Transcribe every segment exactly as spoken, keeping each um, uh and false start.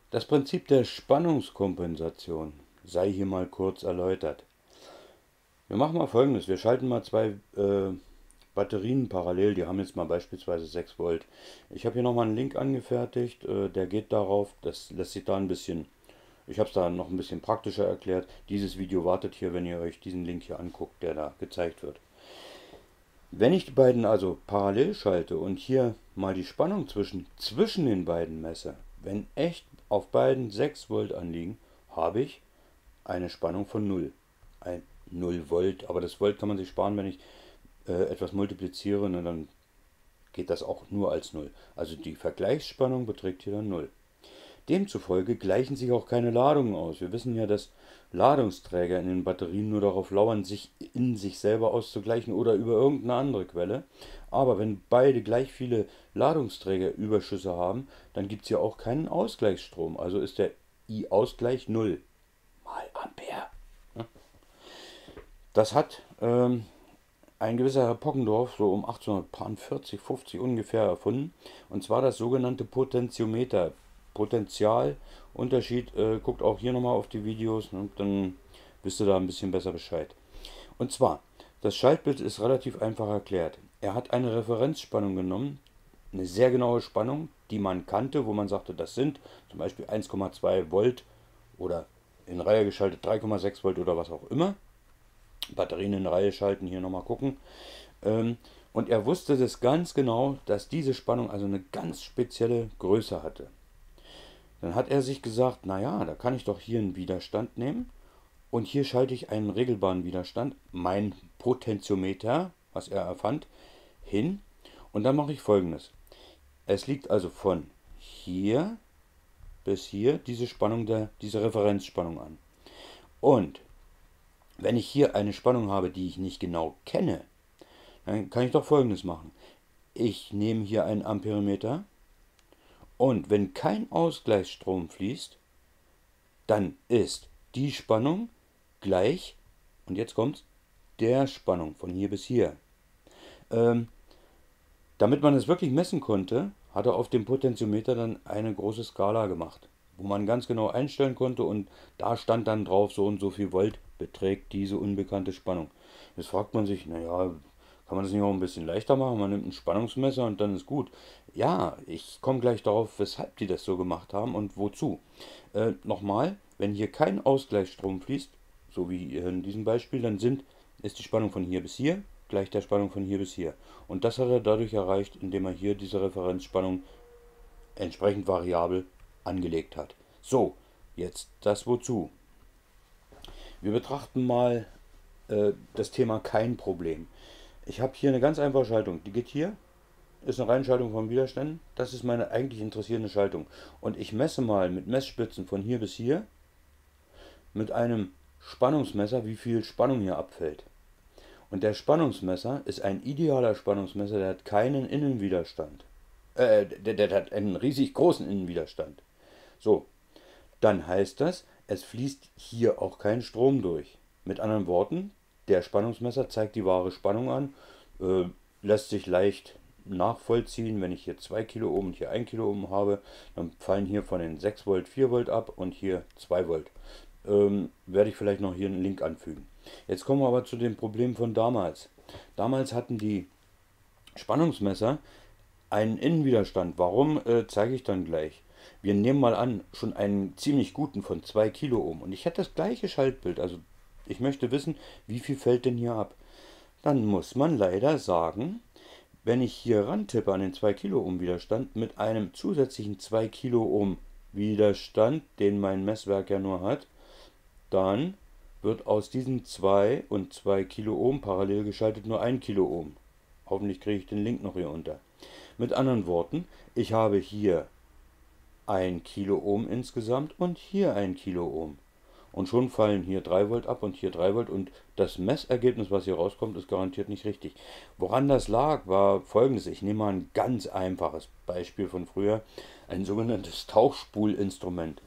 Das Prinzip der Spannungskompensation sei hier mal kurz erläutert. Wir machen mal Folgendes. Wir schalten mal zwei äh, Batterien parallel. Die haben jetzt mal beispielsweise sechs Volt. Ich habe hier nochmal einen Link angefertigt. Äh, der geht darauf. Das lässt sich da ein bisschen... Ich habe es da noch ein bisschen praktischer erklärt. Dieses Video wartet hier, wenn ihr euch diesen Link hier anguckt, der da gezeigt wird. Wenn ich die beiden also parallel schalte und hier mal die Spannung zwischen, zwischen den beiden messe, wenn echt auf beiden sechs Volt anliegen, habe ich eine Spannung von null. Ein null Volt, aber das Volt kann man sich sparen, wenn ich äh, etwas multipliziere, und dann geht das auch nur als null. Also die Vergleichsspannung beträgt hier dann null. Demzufolge gleichen sich auch keine Ladungen aus. Wir wissen ja, dass Ladungsträger in den Batterien nur darauf lauern, sich in sich selber auszugleichen oder über irgendeine andere Quelle. Aber wenn beide gleich viele Ladungsträgerüberschüsse haben, dann gibt es ja auch keinen Ausgleichsstrom. Also ist der I-Ausgleich null mal Ampere. Das hat ähm, ein gewisser Herr Poggendorf so um achtzehnhundertvierzig, fünfzig ungefähr erfunden. Und zwar das sogenannte Potentiometer. Potentialunterschied, äh, guckt auch hier nochmal auf die Videos, ne, dann wisst ihr da ein bisschen besser Bescheid. Und zwar, das Schaltbild ist relativ einfach erklärt. Er hat eine Referenzspannung genommen, eine sehr genaue Spannung, die man kannte, wo man sagte, das sind zum Beispiel eins Komma zwei Volt oder in Reihe geschaltet drei Komma sechs Volt oder was auch immer. Batterien in Reihe schalten, hier nochmal gucken. Ähm, und er wusste das ganz genau, dass diese Spannung also eine ganz spezielle Größe hatte. Dann hat er sich gesagt, naja, da kann ich doch hier einen Widerstand nehmen und hier schalte ich einen regelbaren Widerstand, mein Potentiometer, was er erfand, hin, und dann mache ich Folgendes. Es liegt also von hier bis hier diese Spannung, der, diese Referenzspannung an. Und wenn ich hier eine Spannung habe, die ich nicht genau kenne, dann kann ich doch Folgendes machen. Ich nehme hier einen Amperemeter und wenn kein Ausgleichsstrom fließt, dann ist die Spannung gleich, und jetzt kommt der Spannung von hier bis hier. Ähm, damit man es wirklich messen konnte, hat er auf dem Potentiometer dann eine große Skala gemacht, wo man ganz genau einstellen konnte, und da stand dann drauf, so und so viel Volt beträgt diese unbekannte Spannung. Jetzt fragt man sich, naja, kann man das nicht auch ein bisschen leichter machen? Man nimmt ein Spannungsmesser und dann ist gut. Ja, ich komme gleich darauf, weshalb die das so gemacht haben und wozu. Äh, nochmal, wenn hier kein Ausgleichsstrom fließt, so wie in diesem Beispiel, dann sind, ist die Spannung von hier bis hier gleich der Spannung von hier bis hier. Und das hat er dadurch erreicht, indem er hier diese Referenzspannung entsprechend variabel angelegt hat. So, jetzt das wozu. Wir betrachten mal äh, das Thema kein Problem. Ich habe hier eine ganz einfache Schaltung. Die geht hier, ist eine Reinschaltung von Widerständen. Das ist meine eigentlich interessierende Schaltung. Und ich messe mal mit Messspitzen von hier bis hier mit einem Spannungsmesser, wie viel Spannung hier abfällt. Und der Spannungsmesser ist ein idealer Spannungsmesser, der hat keinen Innenwiderstand. Äh, der, der hat einen riesig großen Innenwiderstand. So, dann heißt das, es fließt hier auch kein Strom durch. Mit anderen Worten, der Spannungsmesser zeigt die wahre Spannung an, äh, lässt sich leicht nachvollziehen. Wenn ich hier zwei Kilo Ohm und hier ein Kilo Ohm habe, dann fallen hier von den sechs Volt vier Volt ab und hier zwei Volt. Ähm, werde ich vielleicht noch hier einen Link anfügen. Jetzt kommen wir aber zu dem Problem von damals. Damals hatten die Spannungsmesser einen Innenwiderstand. Warum, äh, zeige ich dann gleich. Wir nehmen mal an, schon einen ziemlich guten von zwei Kilo Ohm. Und ich hätte das gleiche Schaltbild. Also ich möchte wissen, wie viel fällt denn hier ab. Dann muss man leider sagen, wenn ich hier rantippe an den zwei Kilo Ohm Widerstand mit einem zusätzlichen zwei Kilo Ohm Widerstand, den mein Messwerk ja nur hat, dann wird aus diesen zwei und zwei Kilo Ohm parallel geschaltet nur ein Kilo Ohm. Hoffentlich kriege ich den Link noch hier unter. Mit anderen Worten, ich habe hier ein Kilo Ohm insgesamt und hier ein Kilo Ohm. Und schon fallen hier drei Volt ab und hier drei Volt, und das Messergebnis, was hier rauskommt, ist garantiert nicht richtig. Woran das lag, war folgendes. Ich nehme mal ein ganz einfaches Beispiel von früher, ein sogenanntes Tauchspulinstrument.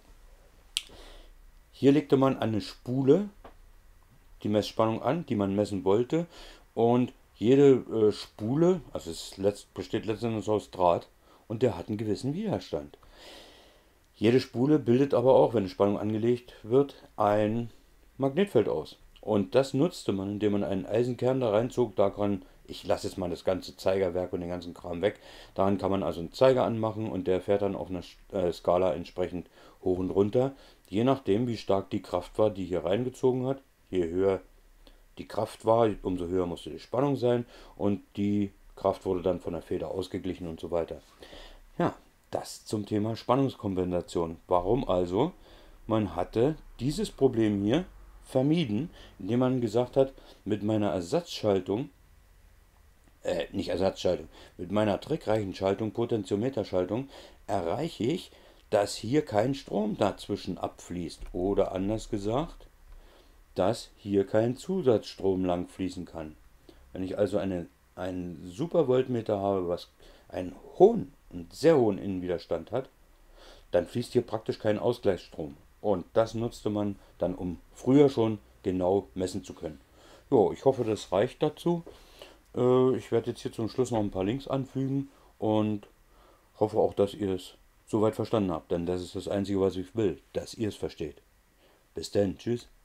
Hier legte man eine Spule die Messspannung an, die man messen wollte, und jede äh, Spule, also es letzt, besteht letztendlich aus Draht, und der hat einen gewissen Widerstand. Jede Spule bildet aber auch, wenn eine Spannung angelegt wird, ein Magnetfeld aus. Und das nutzte man, indem man einen Eisenkern da reinzog. Daran, ich lasse jetzt mal das ganze Zeigerwerk und den ganzen Kram weg. Daran kann man also einen Zeiger anmachen und der fährt dann auf einer äh, Skala entsprechend hoch und runter. Je nachdem, wie stark die Kraft war, die hier reingezogen hat. Je höher die Kraft war, umso höher musste die Spannung sein. Und die Kraft wurde dann von der Feder ausgeglichen und so weiter. Ja, das zum Thema Spannungskompensation. Warum also? Man hatte dieses Problem hier vermieden, indem man gesagt hat, mit meiner Ersatzschaltung, äh, nicht Ersatzschaltung, mit meiner Trickreichenschaltung, Potentiometerschaltung, erreiche ich, dass hier kein Strom dazwischen abfließt. Oder anders gesagt, dass hier kein Zusatzstrom lang fließen kann. Wenn ich also eine, einen Supervoltmeter habe, was einen hohen, einen sehr hohen Innenwiderstand hat, dann fließt hier praktisch kein Ausgleichsstrom. Und das nutzte man dann, um früher schon genau messen zu können. Jo, ich hoffe, das reicht dazu. Äh, ich werde jetzt hier zum Schluss noch ein paar Links anfügen und hoffe auch, dass ihr es soweit verstanden habt. Denn das ist das Einzige, was ich will, dass ihr es versteht. Bis dann, tschüss.